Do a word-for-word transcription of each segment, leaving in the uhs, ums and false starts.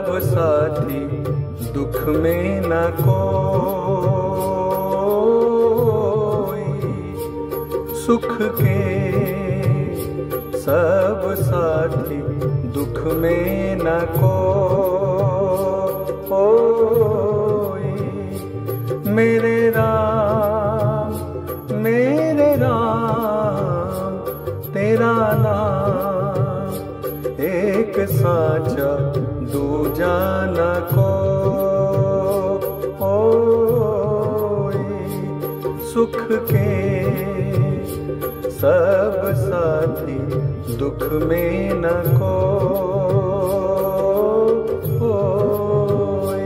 सब साथी दुख में न कोई, सुख के सब साथी दुख में न कोई। मेरे राम मेरे राम तेरा नाम एक साचा दूजा न कोई। सुख के सब साथी दुख में न कोई।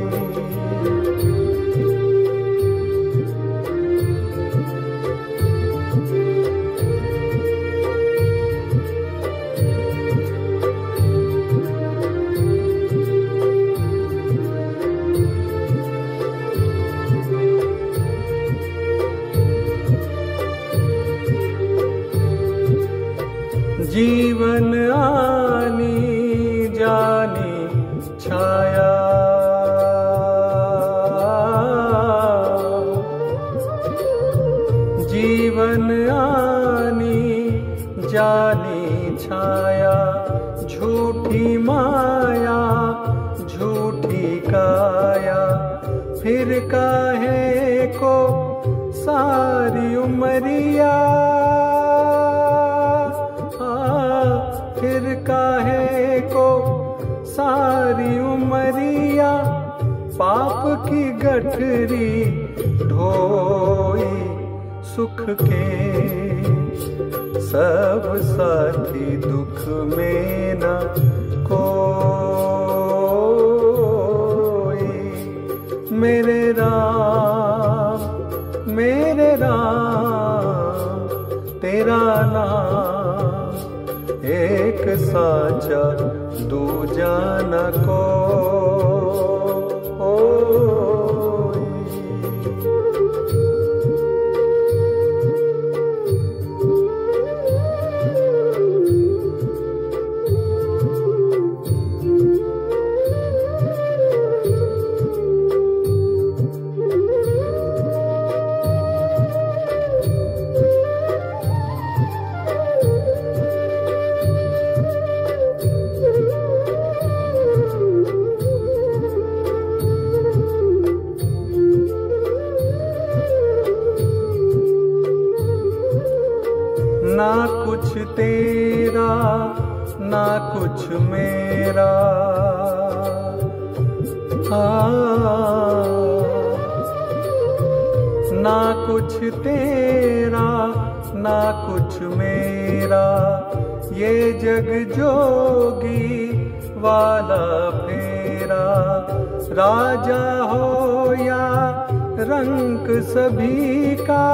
जीवन आनी जानी छाया, जीवन आनी जानी छाया, झूठी माया झूठी काया, फिर काहे को सारी उमरिया, फिर काहे को सारी उमरिया, पाप की गठरी ढोई। सुख के सब साथी दुख में न कोई। मेरे राम मेरे राम तेरा नाम एक साचा दूजा न कोई। ना कुछ तेरा ना कुछ मेरा, हाँ। ना कुछ तेरा ना कुछ मेरा, ये जग जोगी वाला फेरा। राजा हो या रंक सभी का,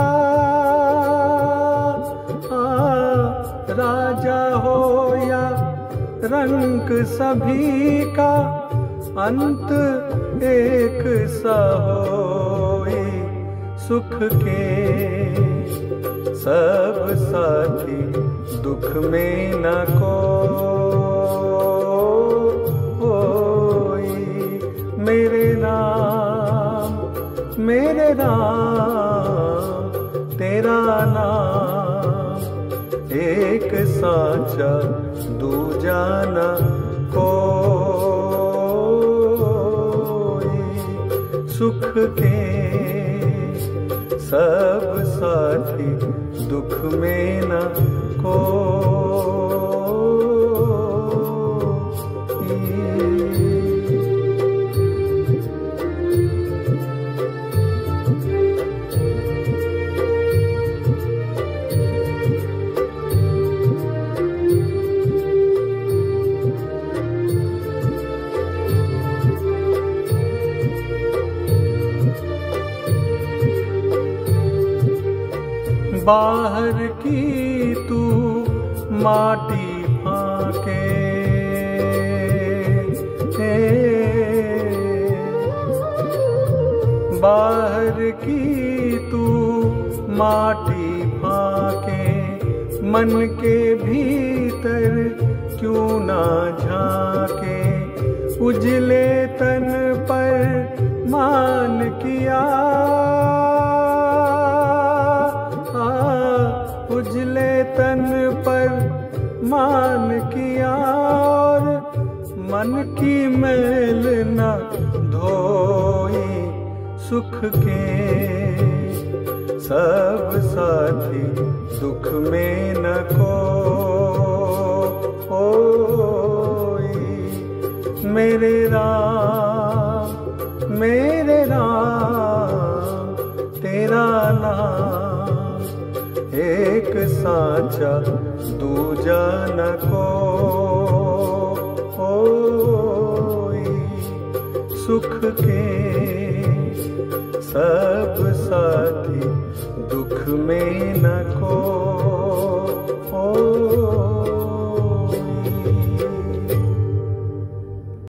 राजा हो या रंक सभी का, अंत एक सा होए। सुख के सब साथी दुख में न कोई। मेरे नाम मेरे राम तेरा नाम एक साचा दूजा न कोई। सुख के सब साथी दुख में न कोई। बाहर की तू माटी फाके, बाहर की तू माटी फाके, मन के भीतर क्यों ना झाके। उजले तन पर मान किया, उजले तन पर मान किया और मन की मैल न धोई सुख के। सब साथी दुख में न कोई, मेरे राम मेरे राम तेरा नाम एक साचा दूजा न कोई। सुख के सब साथी दुख में न कोई।